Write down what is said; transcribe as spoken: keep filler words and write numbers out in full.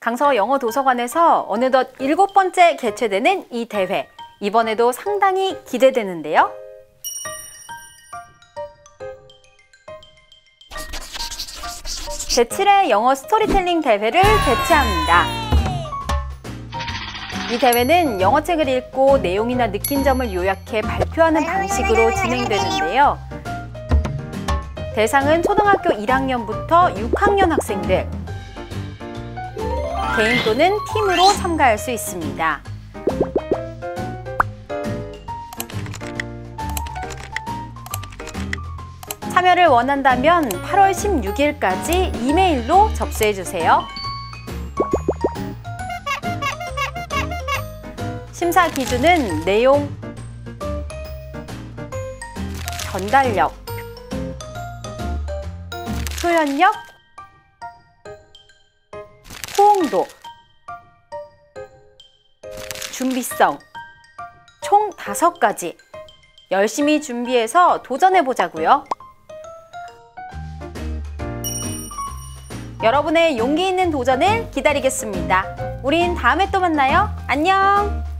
강서 영어도서관에서 어느덧 일곱 번째 개최되는 이 대회. 이번에도 상당히 기대되는데요. 제칠 회 영어 스토리텔링 대회를 개최합니다. 이 대회는 영어책을 읽고 내용이나 느낀 점을 요약해 발표하는 방식으로 진행되는데요. 대상은 초등학교 일 학년부터 육 학년 학생들, 개인 또는 팀으로 참가할 수 있습니다. 참여를 원한다면 팔월 십육일까지 이메일로 접수해주세요. 심사 기준은 내용, 전달력, 표현력, 호응도, 준비성, 총 다섯 가지. 열심히 준비해서 도전해보자고요. 여러분의 용기 있는 도전을 기다리겠습니다. 우린 다음에 또 만나요. 안녕!